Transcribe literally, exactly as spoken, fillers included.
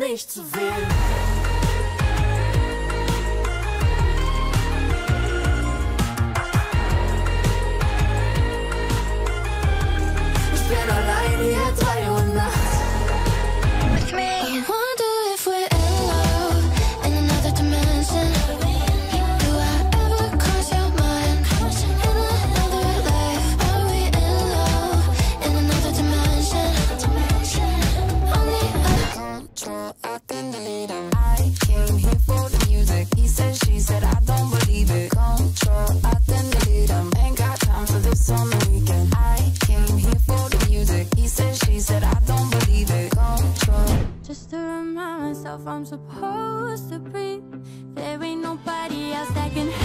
mich zu wählen. Ich bin allein hier, drei Uhr nachts. With me, I wonder if we're in love in another dimension. Do I ever cross your mind in another life? Are we in love in another dimension? Only I control, I can delete him. I came here for the music. He said, she said, I don't believe it. Control, I can delete him. Ain't got time for this on the weekend. I came here for the music. He said, she said, I don't believe it. Control. Just to remind myself I'm supposed to breathe. There ain't nobody else that can